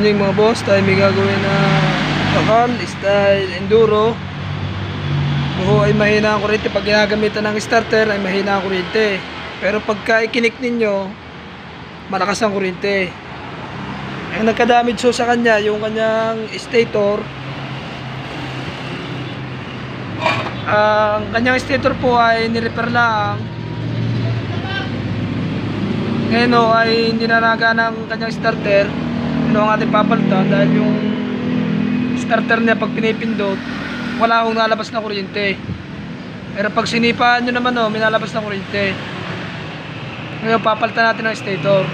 Morning mga boss, tayo may gagawin na bakal, style, enduro. Kung ay mahina ang kuryente, pag ginagamitan ng starter ay mahina ang kuryente. Pero pagka ikinik ninyo, malakas ang kuryente. Ang nagka-damage so sa kanya, yung kanyang stator. Ang kanyang stator po ay nirepair lang. Ngayon ay hindi na nagana ang kanyang starter. Ano ang ating papalitan dahil yung starter niya pag pinipindot wala akong nalabas na kuryente, pero pag sinipaan nyo naman may nalabas na kuryente. Ngayon papalitan natin ang stator.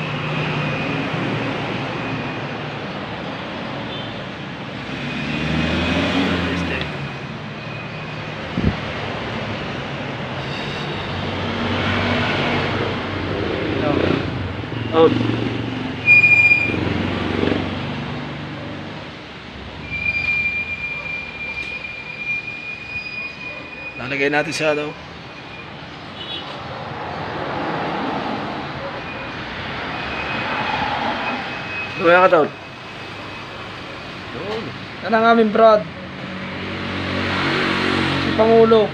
Out. Lalagay natin sa ano. Lumaya ka taon. Yan ang aming brad. Si Pangulo.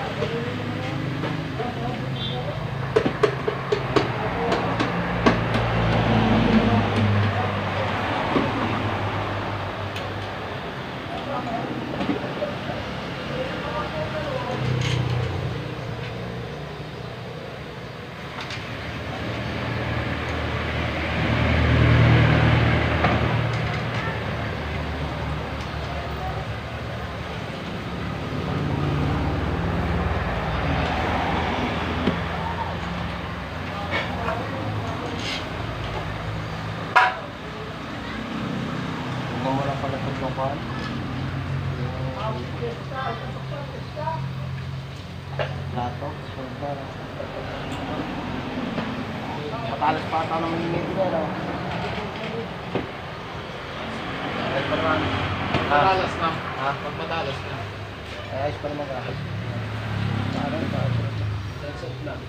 Wala pala itong local. Lato, sulta. Patalas pa ata naman yung medyo na. Matalas na. Ha? Pag matalas na. Ay, ayos pa naman ka. Parang. That's it lang.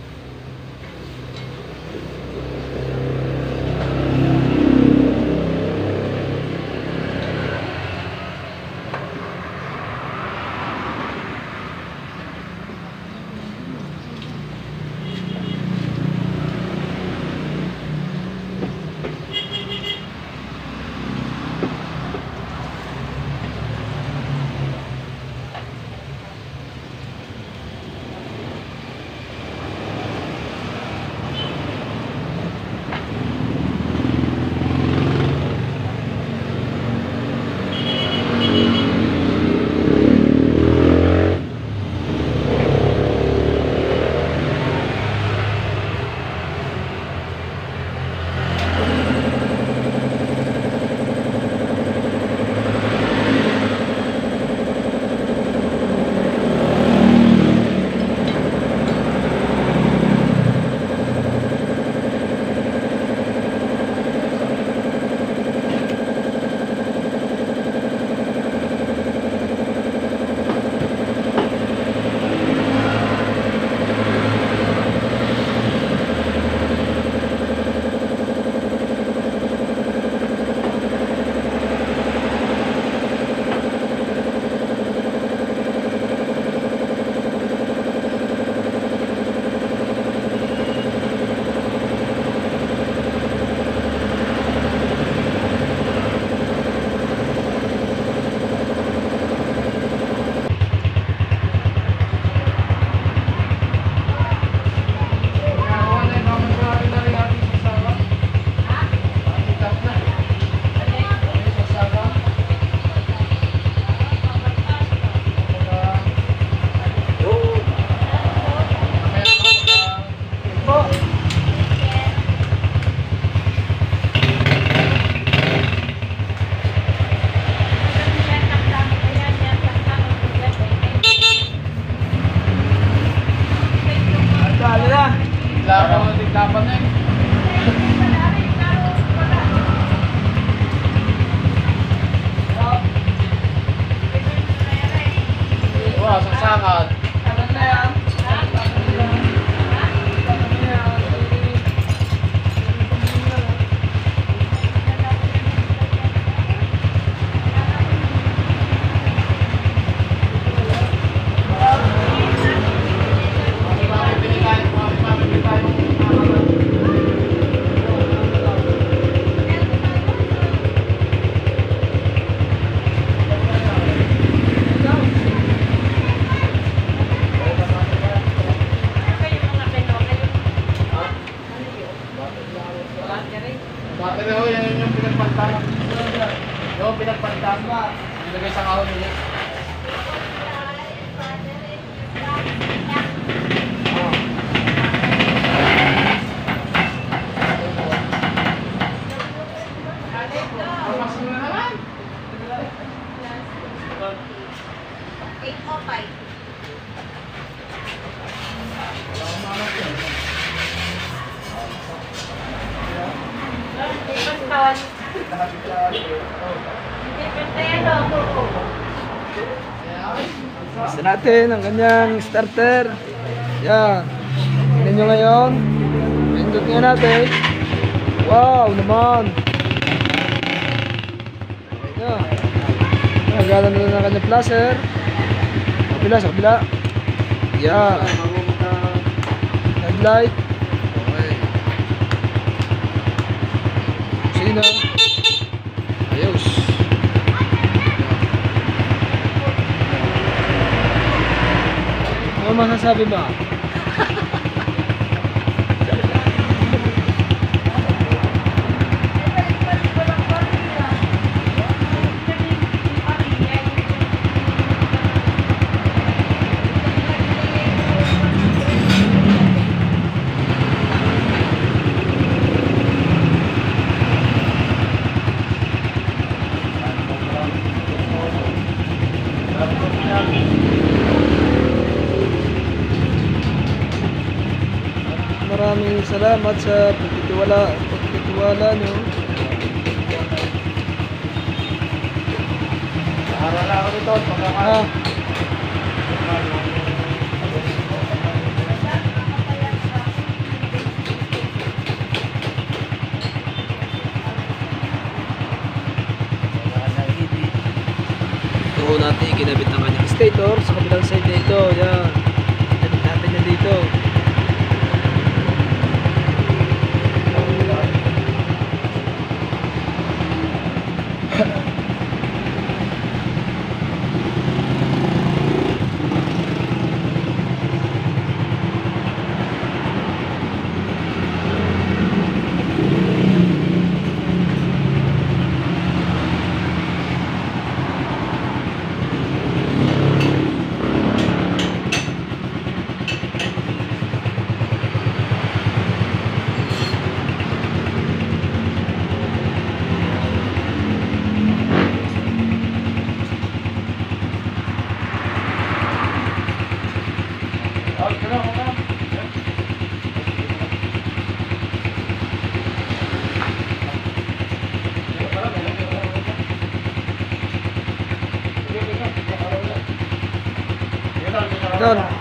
Dapat na eh. Wow, sasakad. Battery ho, yan yung pinagpantan. Yung pinagpantan. Nilagay sa kahon nila. Papasok na naman. 805. Gusto natin ang kanyang starter. Yan. Tingnan nyo ngayon. Pindot nga natin. Wow naman. Yan. Nagala na ng kanyang flasher. Sa kabila, sa kabila. Yan. Bago magka... Headlight. Okay. Sina. Ayos. Ano masasabi mo? Maraming salamat sa pagtitiwala nyo. Harala ako nito. Ah, ito ho natin ikinabit ng kanyang stator sa kabilang side nito. Yan. Kinabit natin yan dito. Doon.